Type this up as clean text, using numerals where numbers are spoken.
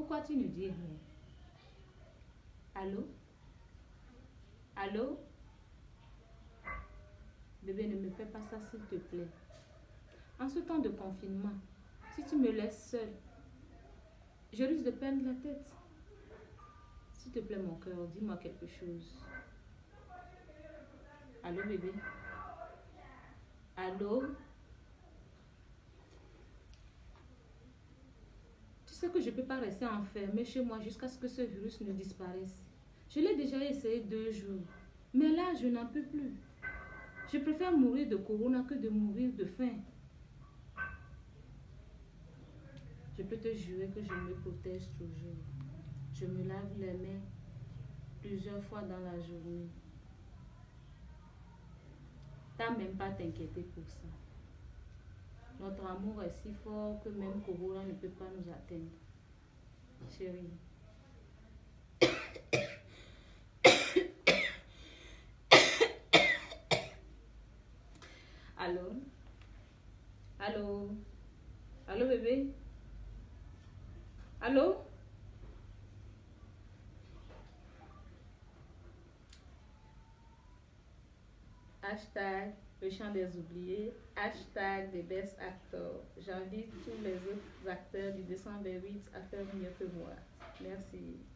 Pourquoi tu ne dis rien? Allô? Allô? Bébé, ne me fais pas ça, s'il te plaît. En ce temps de confinement, si tu me laisses seule, je risque de perdre la tête. S'il te plaît, mon cœur, dis-moi quelque chose. Allô, bébé? Allô? Tu sais que je ne peux pas rester enfermée chez moi jusqu'à ce que ce virus ne disparaisse. Je l'ai déjà essayé 2 jours, mais là, je n'en peux plus. Je préfère mourir de corona que de mourir de faim. Je peux te jurer que je me protège toujours. Je me lave les mains plusieurs fois dans la journée. T'as même pas à t'inquiéter pour ça. Notre amour est si fort que même corona ne peut pas nous atteindre. Chérie. Allô? Allô? Allô, bébé? Allô? Hashtag le chant des oubliés. Hashtag des best actors. J'invite tous les autres acteurs du 228 à faire mieux que moi. Merci.